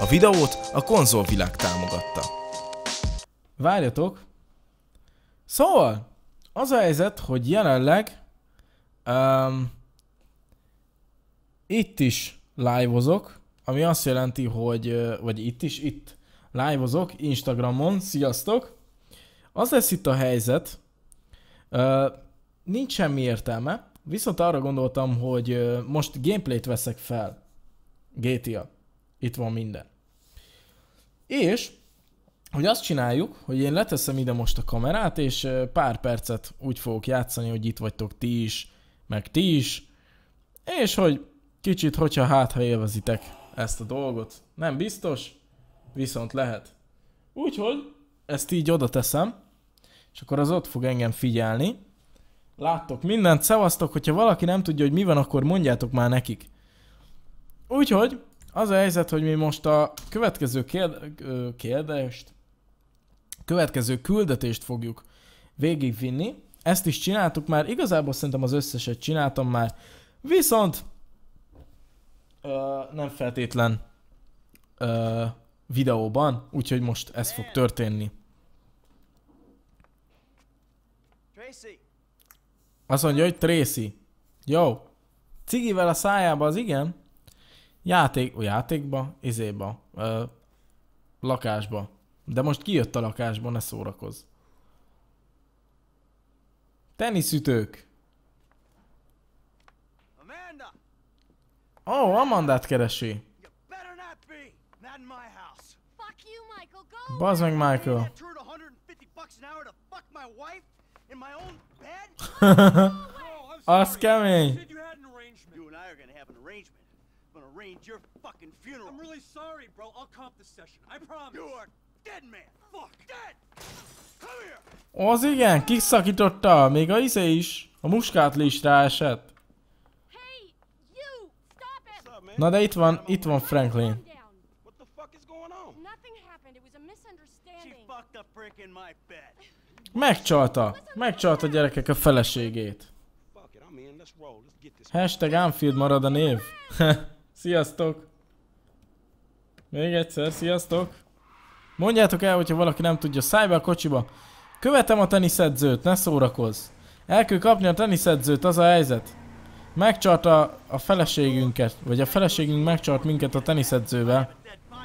A videót a konzolvilág támogatta. Várjatok! Szóval, az a helyzet, hogy jelenleg itt is live-ozok, ami azt jelenti, hogy vagy itt live-ozok Instagramon, sziasztok! Az lesz itt a helyzet, nincs semmi értelme, viszont arra gondoltam, hogy most gameplayt veszek fel. GTA. Itt van minden. És, hogy azt csináljuk, hogy én leteszem ide most a kamerát, és pár percet úgy fogok játszani, hogy itt vagytok ti is, meg ti is, és hogy kicsit, hogyha ha élvezitek ezt a dolgot. Nem biztos, viszont lehet. Úgyhogy ezt így oda teszem, és akkor az ott fog engem figyelni. Láttok mindent, szevasztok, hogyha valaki nem tudja, hogy mi van, akkor mondjátok már nekik. Úgyhogy az a helyzet, hogy mi most a következő következő küldetést fogjuk végigvinni. Ezt is csináltuk már, igazából szerintem az összeset csináltam már, viszont nem feltétlen videóban, úgyhogy most ez fog történni. Azt mondja, hogy Tracy. Jó. Cigivel a szájába, az igen? Játékba, izéba, lakásba. De most kijött a lakásba, ne szórakozz. Teniszütők. Ó, Amandát keresi. Bazd meg, Michael. Az kemény. Arrange your fucking funeral. I'm really sorry, bro. I'll comp the session. I promise. You are dead, man. Fuck. Dead. Come here. Az igen, kiszakította. Még a izé is. A muskátli is ráesett. Hey, you. Stop it. Na de itt van Franklin. What the fuck is going on? Nothing happened. It was a misunderstanding. She fucked a prick in my bed. Megcsalta gyerekek a feleségét. Fuck it, I'm in. Let's roll. Let's get this. Hashtag Anfield marad a név. Sziasztok! Még egyszer, sziasztok! Mondjátok el, hogyha valaki nem tudja, szállj be a kocsiba! Követem a teniszedzőt, ne szórakozz! El kell kapni a teniszedzőt, az a helyzet! Megcsalt a feleségünket, vagy a feleségünk megcsalt minket a teniszedzővel.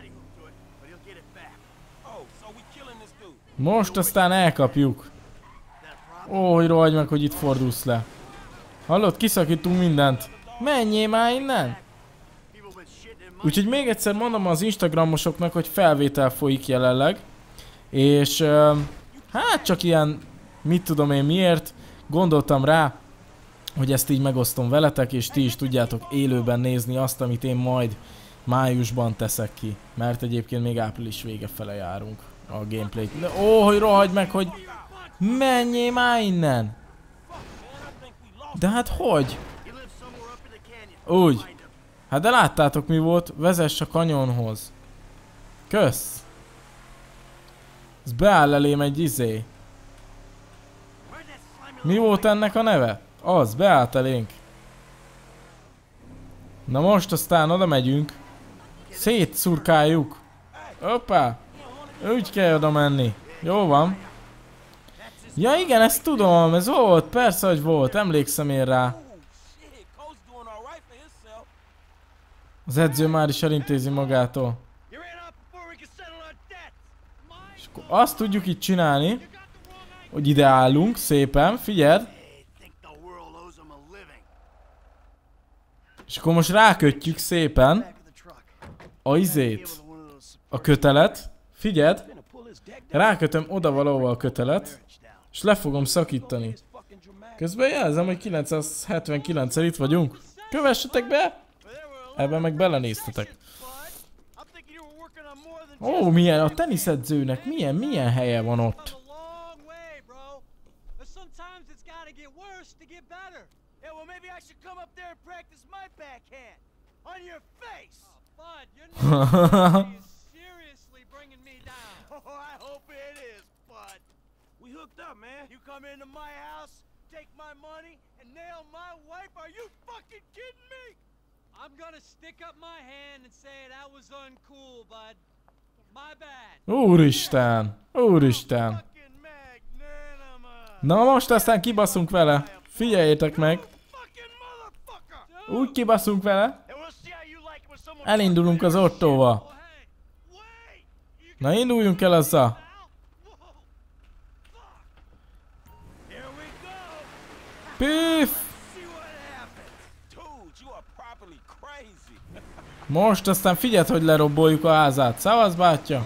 Most aztán elkapjuk! Ó, hogy rohagy meg, hogy itt fordulsz le! Hallod, kiszakítunk mindent! Menjél már innen! Úgyhogy még egyszer mondom az Instagramosoknak, hogy felvétel folyik jelenleg. És hát csak ilyen, mit tudom én miért, gondoltam rá, hogy ezt így megosztom veletek, és ti is tudjátok élőben nézni azt, amit én majd májusban teszek ki. Mert egyébként még április vége fele járunk a gameplayt. Ó, hogy rohagy meg, hogy menjél már innen! De hát hogy? Úgy. Hát de láttátok mi volt? Vezess a kanyonhoz. Kösz. Ez beáll elém egy izé. Mi volt ennek a neve? Az, beállt elénk. Na most aztán oda megyünk. Szétszurkáljuk. Hoppá. Úgy kell oda menni. Jó van. Ja igen, ezt tudom, ez volt, persze hogy volt, emlékszem én rá. Az edző már is elintézi magától. És akkor azt tudjuk itt csinálni, hogy ide állunk szépen, figyeld. És akkor most rákötjük szépen a izét, a kötelet. Figyeld, rákötöm oda valahova a kötelet, és le fogom szakítani. Közben jelzem, hogy 979-szer itt vagyunk. Kövessetek be! Ebben meg belenéztetek. Ó, milyen a teniszedzőnek, milyen helye van ott. I'm gonna stick up my hand and say that was uncool, bud. My bad. Úristen! Úristen! Fucking magnanimous. Na most aztán kibaszunk vele. Figyeljétek meg. Fucking motherfucker. Úgy kibaszunk vele. And we'll see how you like when someone Elindulunk az Ottóval. Oh, hey. Wait. You Na induljunk el azzal. Whoa. Fuck. Here we go. Püff! See what happens. Dude, you are properly crazy. Most aztán figyeld, hogy lerobboljuk a házát. Szavasz, bátya!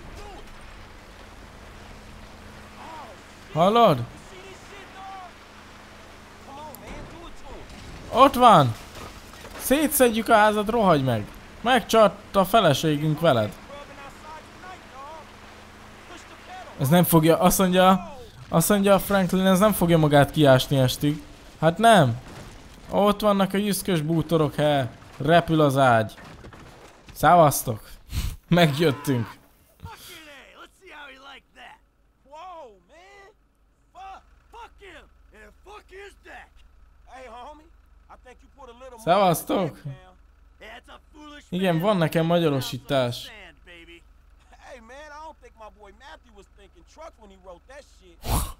Hallod? See this shit, dog? Come on, man, do it to him. Ott van! Szétszedjük a házat, rohagy meg! Megcsart a feleségünk veled. Rubbing outside tonight, dog. Push the pedal. Ez nem fogja, azt mondja a Franklin, ez nem fogja magát kiásni estig. Hát nem! Ott vannak a jüszkös bútorok, repül az ágy. Szavaztok! Megjöttünk! Fucking A. Let's see how he liked that. Whoa, man. Fuck. Fuck him. And fuck his deck. Hey, homie. I think you put a little more Szevasztok! down. That's a foolish Igen, man. van nekem magyarosítás. Sand, baby. Hey, man, I don't think my boy Matthew was thinking truck when he wrote that shit.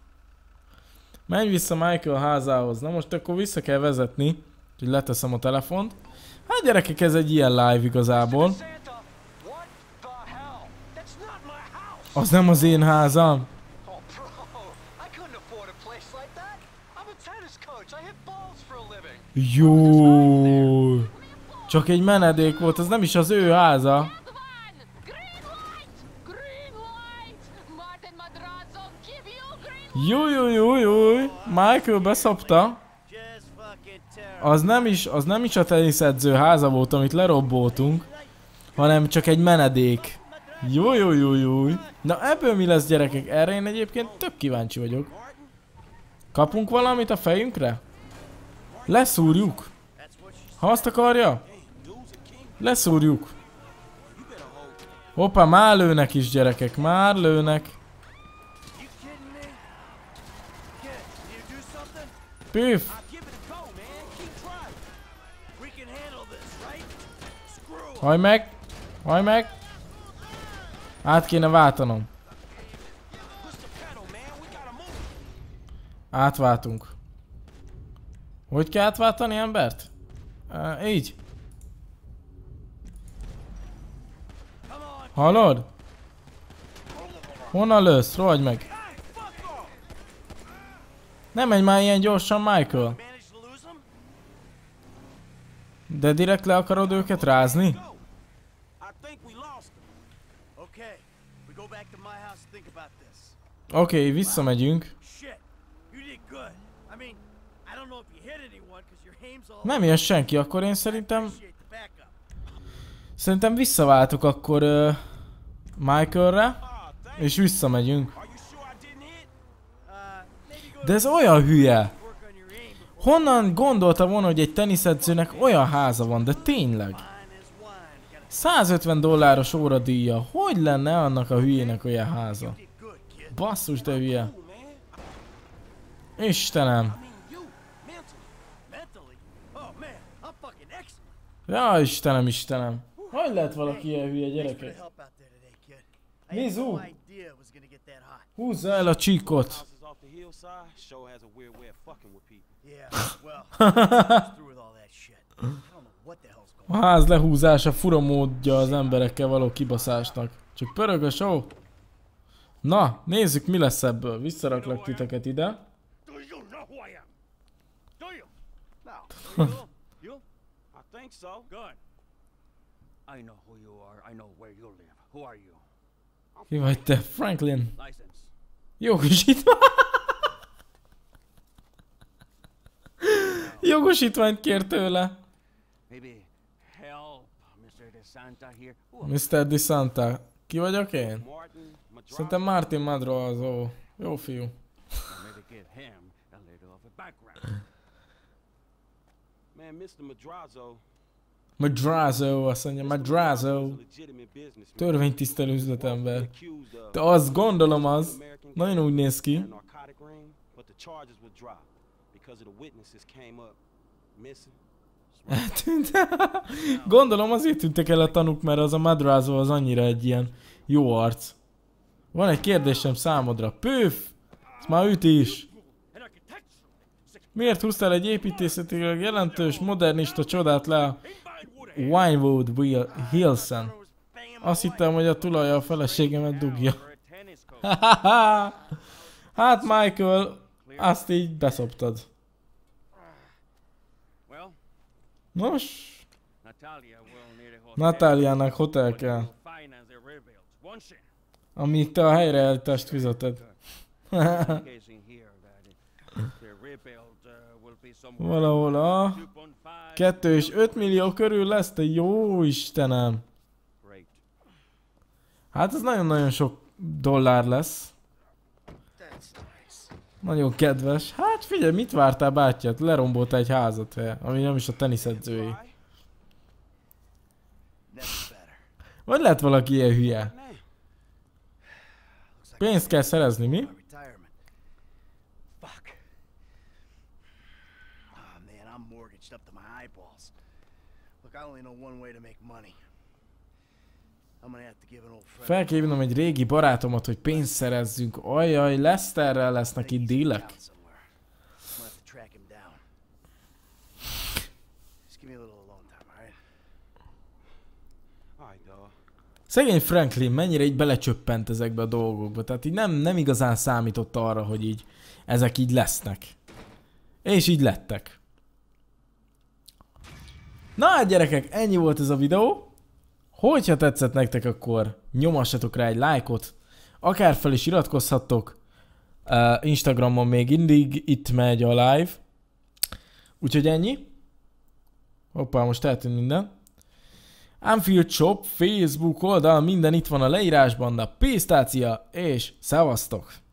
Menj vissza Michael házához. Na most akkor vissza kell vezetni. Úgyhogy leteszem a telefont. Hát gyerekek, ez egy ilyen live igazából. Santa, what the hell? That's not my house. Az nem az én házam. Oh, bro, I couldn't afford a place like that. I'm a tennis coach. I hit balls for a living. Jó. Csak egy menedék volt, az nem is az ő háza. One! Green light! Green light! Martin Madrazo, give you green Jújjújjújjúj. Michael beszopta. Just fucking terrible. Az nem is a teniszedző háza volt, amit lerobboltunk, hanem csak egy menedék. Jújjújjújjúj. Na ebből mi lesz, gyerekek? Erre én egyébként tök kíváncsi vagyok. Kapunk valamit a fejünkre? Leszúrjuk. Ha azt akarja? Leszúrjuk. Hoppá, már lőnek is, gyerekek, már lőnek. You kidding me? Kid, can you do something? Püff. Give it a go, man. Keep trying. We can handle this, right? Screw 'em. Hajj meg! Hajj meg! Át kéne váltanom. Push the pedal, man. We gotta move. Átváltunk. Hogy kell átváltani embert? Így. Hallod? Honnan lősz? Rohagy meg. Nem menj már ilyen gyorsan, Michael. Managed to lose them? De direkt le akarod őket rázni? I think we lost him. Okay, we go back to my house and think about this. Oké, visszamegyünk. Shit, you did good. I mean, I don't know if you hit anyone because your aim's all Nem jön senki, akkor én szerintem... appreciate the backup. Szerintem visszaváltok akkor Michaelre, Ah, thank és visszamegyünk. Are you sure I didn't hit? Maybe go De ez olyan hülye. work on your aim before Honnan gondolta volna, hogy egy teniszedzőnek olyan háza van, de tényleg. mine is wine. Gotta $150 óradíja. Hogy lenne annak a hülyének olyan háza? did good, kid. Basszus, de hülye. Cool, man. Istenem. I mean, you. Mentally. Mentally? Oh man, I'm fucking excellent. Ja, Istenem, Istenem. Hogy lehet valaki ilyen hülye, Thanks for the gyerekek? help out there today, kid. I had Mizu. no idea it was gonna get that hot. Húzza el a csíkot. Houses off the hillside show has a weird way of fucking with people. Yeah, well, I'm through with all that shit. I don't know what the hell's going A ház lehúzása fura módja az emberekkel való kibaszásnak. Csak pörög a show. Na, nézzük mi lesz ebből. Visszaraklak titeket ide. Do you know who I am? Do you? No. You? I think so. Good. I know who you are. I know where you live. Who are you? Ki vagy te? Franklin. License. Jogosítvány. Jogosítványt kér tőle. Maybe help, Mr. DeSanta here. Mr. DeSanta. Ki vagyok én? Martin, Madrazo. Szerintem Martin Madrazo. Jó fiú. Maybe give him a little of a background. Man, Mr. Madrazo. Madrazo, azt mondja, Madrazo. Legitimate businessman. Törvénytisztelő üzletember. Accused of De azt gondolom az. Nagyon úgy néz ki. a narcotic ring, but the charges were dropped because of the witnesses came up missing. Eltűnt. Gondolom azért tűntek el a tanúk, mert az a Madrazo az annyira egy ilyen jó arc. Van egy kérdésem számodra. Püff! Ezt már üt is. Miért húztál egy építészetileg jelentős, modernista csodát le a Winewood Hills-en? Azt hittem, hogy a tulaja a feleségemet dugja. Hát Michael, azt így beszoptad. Nos, Natáliának hotel kell. Amíg te a helyreállítást fizeted. Valahol a 2 és 5 millió körül lesz, te jó Istenem. Hát ez nagyon-nagyon sok dollár lesz. Nagyon kedves. Hát figyelj, mit vártál bátyját? Lerombolta egy házat, ami nem is a teniszedzői. Vagy lehet valaki ilyen hülye? Pénzt kell szerezni, mi? Fel kell hívnom egy régi barátomat, hogy pénzt szerezzünk. Ajjaj, Lesterrel lesznek itt dílek. Szegény Franklin mennyire így belecsöppent ezekbe a dolgokba. Tehát így nem igazán számított arra, hogy így ezek így lesznek. És így lettek. Na hát gyerekek, ennyi volt ez a videó. Hogyha tetszett nektek, akkor nyomassatok rá egy lájkot. Akár fel is iratkozhattok. Instagramon még mindig itt megy a live. Úgyhogy ennyi. Hoppá, most eltűnt minden. Unfield Shop, Facebook oldal, minden itt van a leírásban, a Pisztácia, és szevasztok!